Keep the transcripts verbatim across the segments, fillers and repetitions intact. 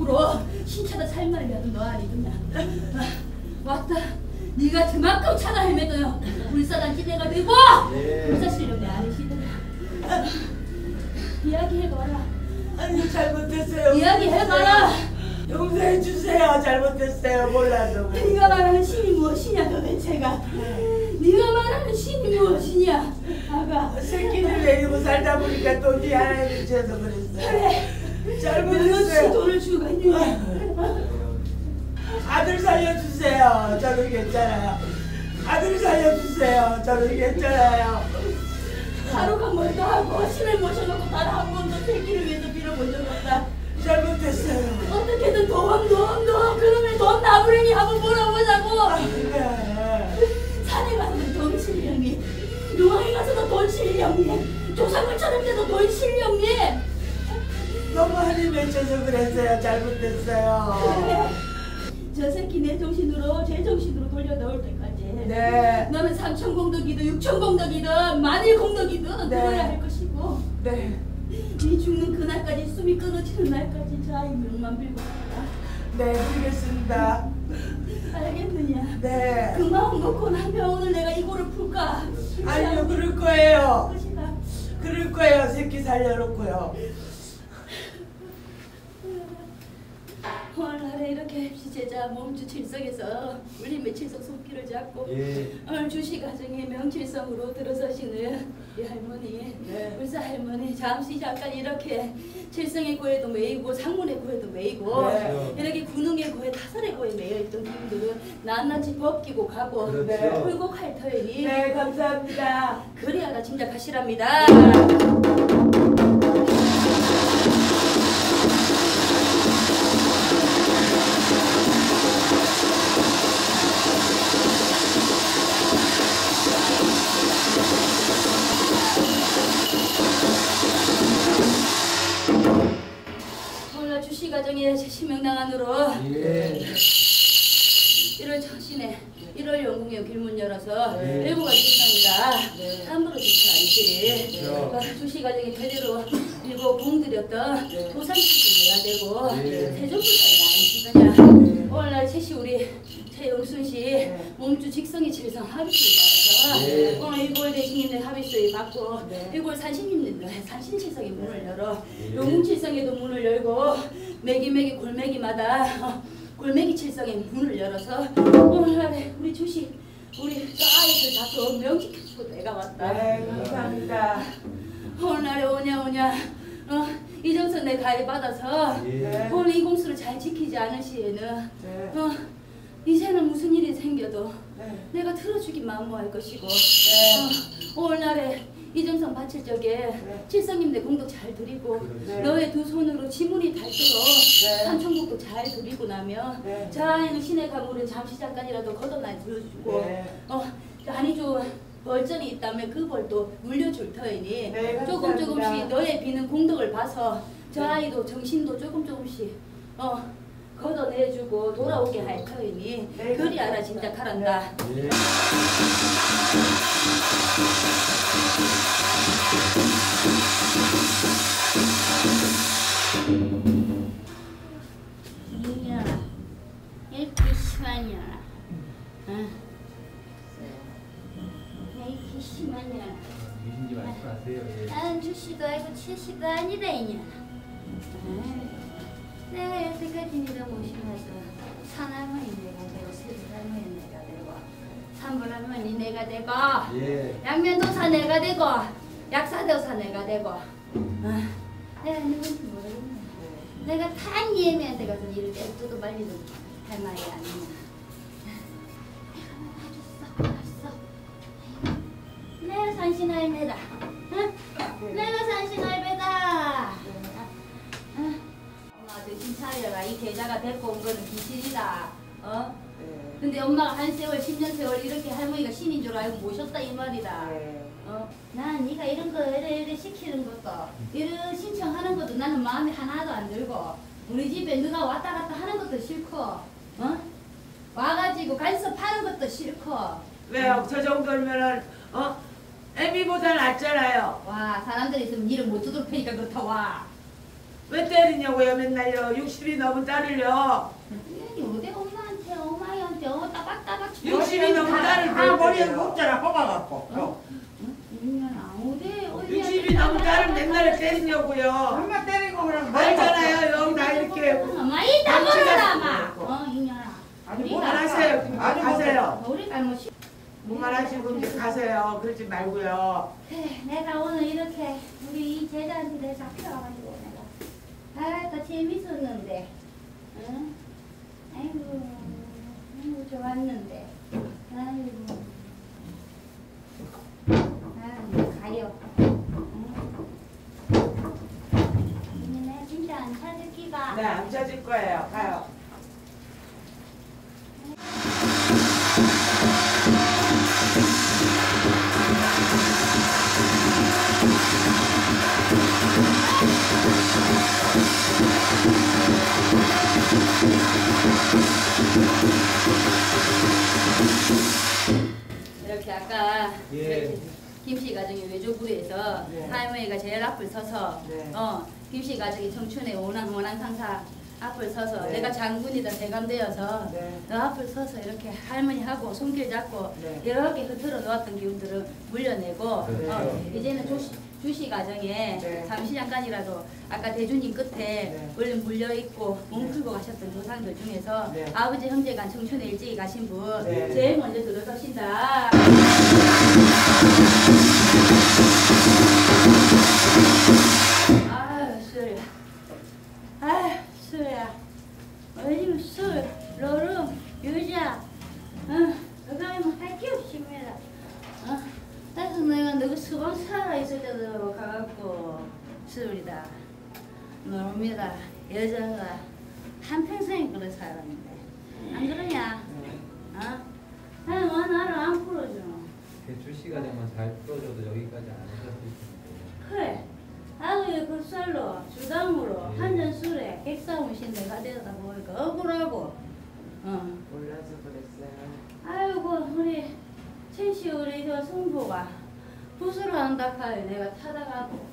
앞으로 신차도 살말려도 너 아니더냐. 왔다. 네가 그만큼 차가 헤매도요 불사단 기대가 되고 예. 불사 실력이 아니시더라. 이야기해봐라. 아니 잘못했어요. 이야기해봐라. 용서해 주세요. 잘못했어요. 몰라서. 네가 말하는 신이 무엇이냐 도대체가. 네가 말하는 신이 무엇이냐 아가. 새끼를 내리고 살다 보니까 돈이 하나에 미쳐서 그랬어요. 그래. 잘못했어요. 돈을 주고 있느냐. 아들 살려주세요. 저는 괜찮아요. 아들 살려주세요. 저는 괜찮아요. 하루가 멀다 하고 신을 모셔놓고 단 한 번도 새끼를 위해서 빌어본 적 없다. 잘못했어요. 어떻게든 돈, 돈, 돈. 그놈의 돈 나부랭이 한번 물어보자고. 산에 가서도 돈 실력이, 용왕에 가서도 돈 실력이, 조상을 찾을 때도 돈 실력이. 너무 한이 맺혀서 그랬어요. 잘못했어요. 그래. 저 새끼 내 정신으로 제 정신으로 돌려 넣을 때까지. 네. 너는 삼천 공덕이든 육천 공덕이든 만일 공덕이든 네. 들어야 할 것이고. 네. 네 죽는 그날까지 숨이 끊어지는 날까지 저 아이 명만 빌고 살아. 네, 알겠습니다. 알겠느냐? 네. 그 마음 먹고 나면 오늘 내가 이거를 풀까? 아니요, 그럴 거예요. 것이다. 그럴 거예요. 새끼 살려놓고요. 오늘날에 이렇게 제자 몸주 칠성에서 울림의 칠성 손길을 잡고 예. 오늘 주시 가정의 명칠성으로 들어서시는 이 할머니, 네. 불사 할머니 잠시 잠깐 이렇게 칠성의 고에도 매이고 상문의 고에도 매이고 네. 이렇게 군웅의 고에 타설의 고에 매여있던 분들은 낱낱이 벗기고 가고 그렇죠. 풀고 갈 터이니 네, 감사합니다. 그리하라 짐작하시랍니다. 오늘 주시 가정의 제시명당 안으로 예. 일월 첫신에 일월 영궁의 길문 열어서 네. 일부가 출산이다. 네. 함부로 출산 아니지. 그렇죠. 그 주시 가정이 대대로 일곱 공들였던 네. 도산출신 내가 되고 네. 세종불산이 아니시더냐. 오늘날 채시 우리 최영순 씨 네. 몸주 직성이 칠성 합의수를 받아서 네. 오늘 일골 대신님들 합의수를 받고 네. 일골 산신님들 산신칠성의 문을 열어 네. 용궁칠성에도 문을 열고 매기매기 골매기마다 어, 골매기 칠성의 문을 열어서 오늘날에 우리 주식 우리 저 아이들 자꾸 명직해주고 내가 왔다. 네, 감사합니다. 오늘날에 오냐 오냐 어, 이정선 내 가입 받아서 예. 오늘 이 공수를 잘 지키지 않을 시에는 네. 어, 이제는 무슨 일이 생겨도 네. 내가 들어주기 만무할 것이고 네. 어, 오늘날에 이정선 바칠 적에 네. 칠성님들 공도 잘 드리고 네. 너의 두 손으로 지문이 닳도록 네. 삼천국도 잘 드리고 나면 네. 저 안에는 신의 가물은 잠시 잠깐이라도 걷어놔 들어주고 네. 어, 아니 좀 벌전이 있다면 그 벌도 물려줄 터이니 네, 조금 감사합니다. 조금씩 너의 비는 공덕을 봐서 저 네. 아이도 정신도 조금 조금씩 어, 걷어내주고 돌아오게 할 터이니 네, 그리 알아 감사합니다. 짐작하란다. 예. 이년아 이렇게 심하냐 응? 이렇게 심하냐 미신지 말씀하세요. 예. 나는 주씨도 아니고 칠씨도 아니다 이년아 내가 여태까지 니를 모시면서 산할머니 내가 되고 세부할머니 내가 되고 산불할머니 내가 되고 예. 양면도사 내가 되고 약사도사 내가 되고 아, 내가 누군지 모르겠네. 내가 다 니애미한테 가서 일을 떼어도 말리는 할 말이 아니냐. 내가 나줬어, 나줬어. 내가 산신할배다. 응? 내가 산신할배다. 응? 엄마 정신 차려라. 이 계좌가 데리고 온 거는 귀신이다. 어? 네. 근데 엄마가 한 세월, 십 년 세월 이렇게 할머니가 신인 줄 알고 모셨다 이 말이다. 네. 어, 난 네가 이런 거 이래 이래 시키는 것도 이런 신청하는 것도 나는 마음에 하나도 안 들고 우리 집에 누가 왔다 갔다 하는 것도 싫고 어? 와가지고 간섭하는 것도 싫고 왜요? 저 정도면은 어? 애미보다 낫잖아요. 와 사람들이 있으면 일을 못 주도록 하니까 그렇다 와 왜 때리냐고요 맨날요. 육십이 너무 딸을요. 요새 엄마한테 엄마한테 어 따박따박 육십이 너무 딸을 다 머리에 때려요. 묶잖아 뽑아갖고. 어? 인연아 어디 어디 육십이 너무 딸을 맨날 때리냐고요. 엄마 때리고 그러면 알잖아요. 여기 다 이렇게 엄마 이따 망치가 먹어라 마. 있고. 어 인연아. 아니, 우리가 그만하세요. 그만 가세요. 우리 잘못이. 그만하시고 이제 가세요. 그러지 말고요. 그래 내가 오늘 이렇게 우리 이 제자한테 내가 잡혀와가지고 내가 아까 재밌었는데 응? 아이고 아이고 좋았는데 아이고 아이고 가요 응? 내 진짜 안 찾을 기가 네, 안 찾을 거예요. 가요. 이렇게 아까 예. 김씨 가정이 외조부에서 네. 할머니가 제일 앞을 서서 네. 어 김씨 가정이 청춘의 원한 원한 상사 앞을 서서 네. 내가 장군이다 대감되어서 네. 너 앞을 서서 이렇게 할머니하고 손길 잡고 네. 이렇게 흐트러 놓았던 기운들을 물려내고 네. 어, 이제는 주시, 주시 가정에 네. 잠시 잠깐이라도 아까 대주님 끝에 네. 얼른 물려있고 몸 네. 풀고 가셨던 조상들 중에서 네. 아버지 형제간 청춘에 일찍이 가신 분 네. 제일 먼저 들어서신다. 아유 술이야. 아유 술이야. 어디 술, 노름, 여자. 어, 그거는 할게 없습니다. 어, 그래서 내가 너가 수방 살아있을 때도 가갖고 술이다. 노름이다. 여자가 한평생에 그래 살았는데 안 그러냐? 어? 아니 뭐 나를 안 풀어줘. 대출 시간에만 잘 풀어줘도 여기까지 안 오셨을 텐데. 그래. 아우의 그 쌀로 주담으로 예. 한 잔 술에 객사무신 내가 되다 보니까 억울하고 어. 몰라서 그랬어요. 아이고 우리 최씨 우리 저 성부가 부수를 한다 카에 내가 타다가고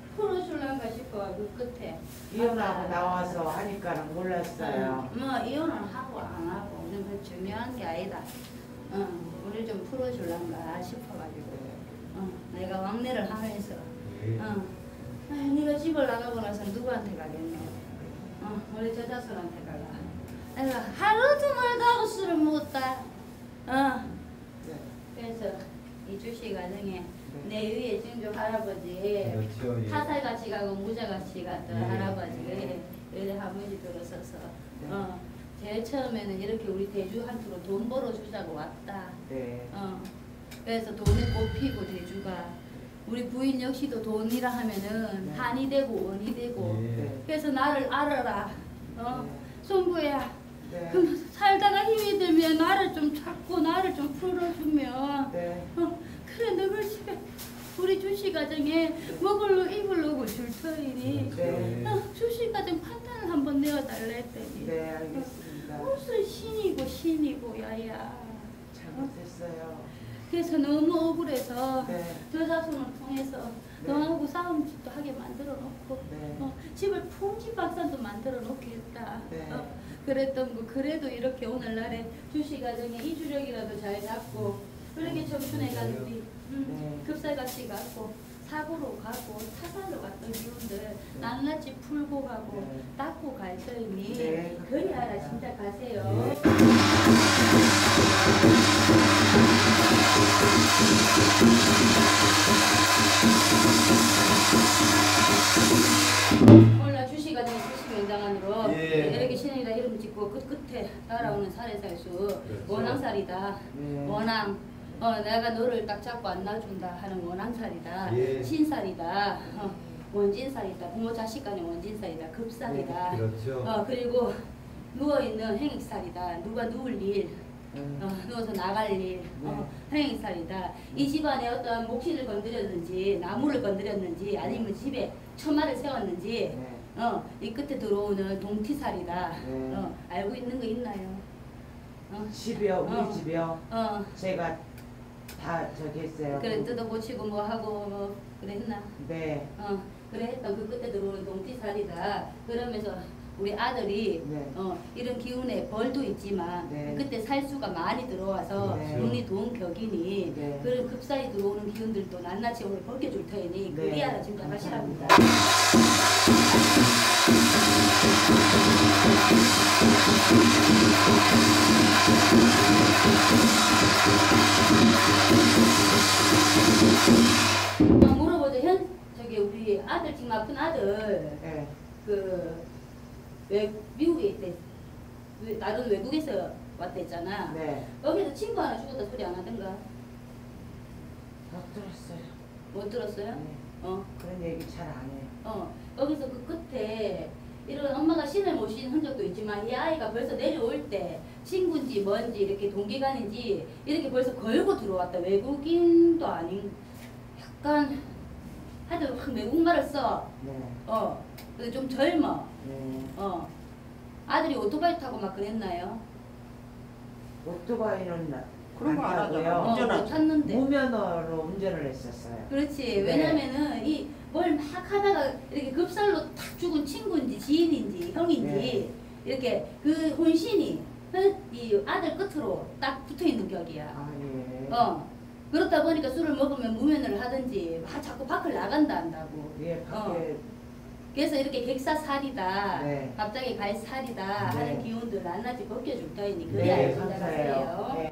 풀어줄란가 싶어 그 끝에 이혼하고 나와서 하니까는 몰랐어요. 응, 뭐 이혼은 하고 안 하고 우리는 그 중요한 게 아니다. 어, 우리 좀 풀어줄란가 싶어가지고 어, 내가 왕래를 하면서 예. 어, 아이, 네가 집을 나가고 나서 누구한테 가겠냐? 어, 우리 저자손한테 가라. 내가 하루도 말도 하고 술을 먹었다. 어, 네. 그래서 이주씨 가정에 네. 내 위에 증조 할아버지 그렇죠. 예. 타살같이 가고 무자같이 갔던 네. 할아버지 우리 할머니 들어서서 네. 어, 제일 처음에는 이렇게 우리 대주한테로 돈 벌어주자고 왔다. 네. 어, 그래서 돈을 꼽히고 대주가 우리 부인 역시도 돈이라 하면은 네. 한이 되고 원이 되고 예. 네. 그래서 나를 알아라. 어, 네. 손부야. 네. 그럼 살다가 힘이 들면 나를 좀 찾고 나를 좀 풀어주면 네. 어, 그래 너걸 집에 우리 주씨 가정에 먹을로 입을로 줄 터이니 네. 어, 주씨 가정 판단을 한번 내어달라 했더니 네, 알겠습니다. 무슨 신이고 신이고 야야. 잘못했어요. 그래서 너무 억울해서 네. 저자손을 통해서 네. 너하고 싸움집도 하게 만들어 놓고 네. 어, 집을 풍지박산도 만들어 놓겠다. 네. 어, 그랬던 거 그래도 이렇게 오늘날에 주시 가정에 이주력이라도 잘 잡고 그렇게 청춘에 간 우리 음, 네. 급살같이 가고 사고로 가고 타살로 갔던 기운들 낱낱이 풀고 가고 네. 닦고 갈 터이니 네. 그리 알아 진짜 가세요. 몰라 주시 가정에 주시 명당안으로 예. 이렇게 신이라 이름 짓고 끝 끝에 따라오는 살해살수 그렇죠. 원앙살이다. 네. 원앙. 어 내가 너를 딱 잡고 안 놔준다 하는 원앙살이다. 예. 신살이다. 어, 원진살이다. 부모 자식 간의 원진살이다. 급살이다. 그렇죠. 어 그리고 누워 있는 행익살이다. 누가 누울 일. 음. 어, 누워서 나갈 일, 어, 행익살이다. 이 집안에 어떤 목신을 건드렸는지, 나무를 건드렸는지, 아니면 집에 처마를 세웠는지, 네. 어, 이 끝에 들어오는 동티살이다. 네. 어, 알고 있는 거 있나요? 어, 집이요, 우리 어. 집이요. 어, 제가 다 저기 했어요. 그래 뜯어고치고 뭐 하고 뭐 그랬나? 네. 어, 그래 했던 그 끝에 들어오는 동티살이다. 그러면서 우리 아들이 네. 어, 이런 기운에 벌도 있지만 네. 그때 살수가 많이 들어와서 네. 운이 좋은 격이니 네. 그런 급사히 들어오는 기운들도 낱낱이 오늘 벗겨줄 테니 네. 그리하라 짐작하시랍니다. 어, 물어보죠. 현 저기 우리 아들 지금 아픈 아들 네. 그 외, 미국에 있대. 외- 다른 외국에서 왔다 했잖아. 네. 여기서 친구 하나 죽었다 소리 안 하던가? 못 들었어요. 못 들었어요? 네. 어. 그런 얘기 잘 안 해요. 어. 여기서 그 끝에 이런 엄마가 신을 모신 흔적도 있지만 이 아이가 벌써 내려올 때 친구인지 뭔지 이렇게 동기간인지 이렇게 벌써 걸고 들어왔다. 외국인도 아닌 약간 하여튼 막 외국말을 써. 네. 어. 근데 좀 젊어. 네. 어. 아들이 오토바이 타고 막 그랬나요? 오토바이는 나- 그런 거 안 타고요. 하잖아. 어, 운전하지. 못 탔는데. 무면허로 운전을 했었어요. 그렇지. 네. 왜냐면은 이 뭘 막 하다가 이렇게 급살로 탁 죽은 친구인지 지인인지 형인지 네. 이렇게 그 혼신이 이 아들 끝으로 딱 붙어 있는 격이야. 아 예. 어. 그렇다 보니까 술을 먹으면 무면허를 하든지 막 자꾸 밖을 나간다 한다고. 예 밖에 그래서 이렇게 객사살이다, 네. 갑자기 갈살이다 네. 하는 기운들 낱낱이 벗겨줄 터이니 네, 그래야 감사해요. 진짜가세요. 네.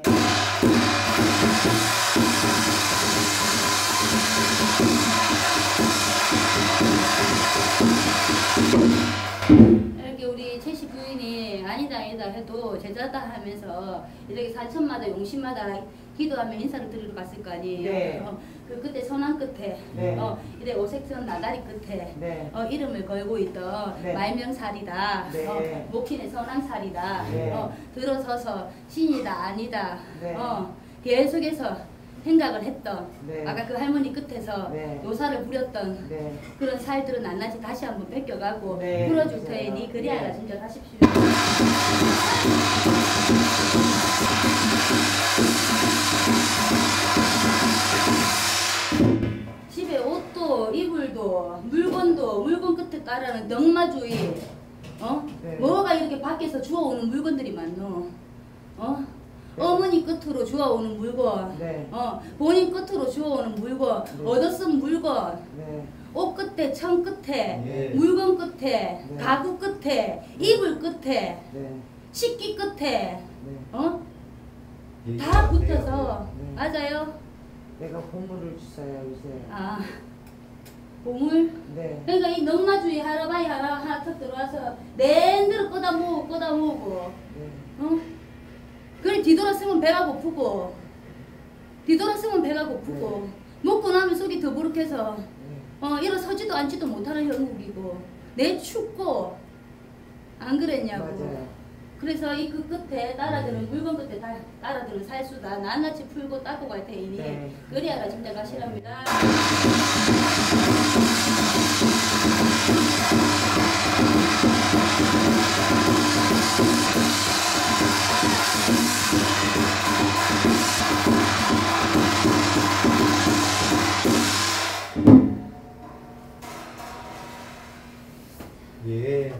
이렇게 우리 최씨 부인이 아니다 아니다 해도 제자다 하면서 이렇게 사천마다 용신마다 기도하며 인사를 드리러 갔을 거 아니에요. 네. 어, 그 그때 선왕 끝에 네. 어, 이래 오색천 나다리 끝에 네. 어, 이름을 걸고 있던 네. 말명살이다. 네. 어, 목힌의 선왕살이다. 네. 어, 들어서서 신이다 아니다. 네. 어, 계속해서 생각을 했던 네. 아까 그 할머니 끝에서 네. 요사를 부렸던 네. 그런 살들은 낱낱이 다시 한번 뺏겨가고 네, 풀어줄 그래요. 테니 그리하라 네. 진짜 하십시오. 집에 옷도 이불도 물건도 물건 끝에 깔아는 넉마주의 어? 네. 뭐가 이렇게 밖에서 주워오는 물건들이 많노? 어? 네. 어머니 끝으로 주워오는 물건 네. 어, 본인 끝으로 주워오는 물건 네. 얻어쓴 물건 네. 옷 끝에, 천 끝에, 네. 물건 끝에, 네. 가구 끝에, 이불 끝에, 네. 식기 끝에, 네. 어? 예, 다 네. 붙어서 네. 맞아요. 내가 보물을 주어요 요새. 아, 보물. 네. 그러니까 이 넉마주의 하라바이 하나 하나 턱 들어와서 내대로 꺼다 모으고 꺼다 모으고, 네. 어? 그래 뒤돌아서면 배가 고프고, 뒤돌아서면 배가 고프고, 먹고 나면 속이 더부룩해서. 네. 어, 일어서지도 앉지도 못하는 형국이고 내 춥고 안 그랬냐고. 맞아요. 그래서 이 그 끝에 따라드는 물건 끝에 다 따라드는 살수다 낱낱이 풀고 닦고 갈 테니 네. 그리하라 짐작하시랍니다. 예.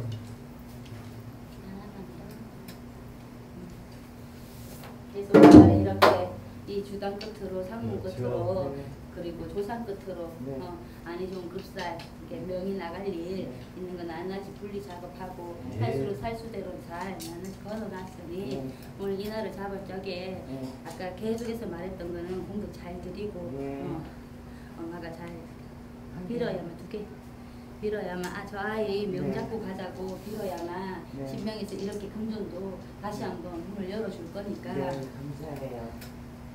계속 오늘은 이렇게 이 주당 끝으로 상문 그렇죠. 끝으로 네. 그리고 조상 끝으로 네. 어, 안이 좋은 급살 이렇게 명이 나갈 일 네. 있는 건 낱낱이 분리 작업하고 네. 살수로 살수대로 잘 낱낱이 걸어놨으니 네. 오늘 이 날을 잡을 적에 네. 아까 계속해서 말했던 거는 공도 잘 드리고 네. 어, 엄마가 잘 빌어야만 두 개 빌어야만 아 저 아이 명 네. 잡고 가자고 빌어야만 네. 신명에서 이렇게 금전도 다시 한번 문을 열어줄 거니까 네. 감사해요.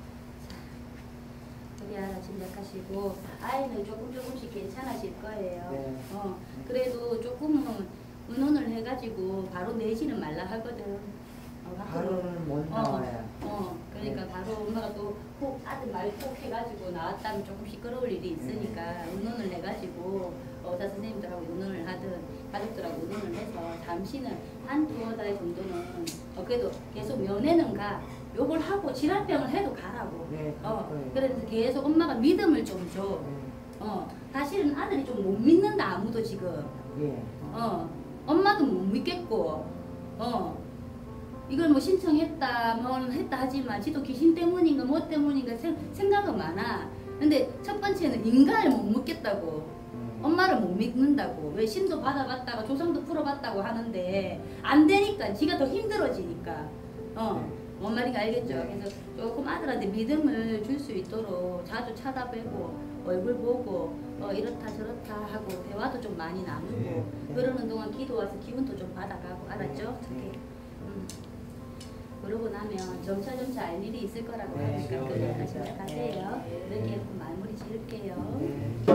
그래야 짐작하시고 아이는 조금 조금씩 괜찮아질 거예요. 네. 어 그래도 조금은 의논을 해가지고 바로 내지는 말라 하거든. 어, 밖으로. 바로는 못 어, 나와요. 어, 그러니까 네. 바로 엄마가 또콕 아들 말이 콕 해가지고 나왔다면 조금 시끄러울 일이 있으니까 의논을 해가지고 어, 의사 선생님들하고 의논을 하든 가족들하고 의논을 해서 잠시는 한 두어 달 정도는 어, 그래도 계속 면회는 가. 요걸 하고 질환병을 해도 가라고. 네, 어, 그럴 거예요. 그래서 계속 엄마가 믿음을 좀 줘. 네. 어, 사실은 아들이 좀 못 믿는다 아무도 지금. 예. 어 엄마도 못 믿겠고 어 이걸 뭐 신청했다 뭐 했다 하지만 지도 귀신 때문인가 뭐 때문인가 생, 생각은 많아. 근데 첫 번째는 인간을 못 믿겠다고. 엄마를 못 믿는다고. 왜 신도 받아봤다가 조상도 풀어봤다고 하는데 안 되니까 지가 더 힘들어지니까. 어, 뭔 말인지 알겠죠? 네. 그래서 조금 아들한테 믿음을 줄 수 있도록 자주 찾아뵈고 얼굴 보고 어, 이렇다 저렇다 하고 대화도 좀 많이 나누고 네. 그러는 동안 기도 와서 기운도 좀 받아가고 알았죠? 네. 음. 그러고 나면 점차 점차 알 일이 있을 거라고 네. 하니까 네. 그냥 생각하세요. 네. 이렇게 해서 마무리 지을게요. 네.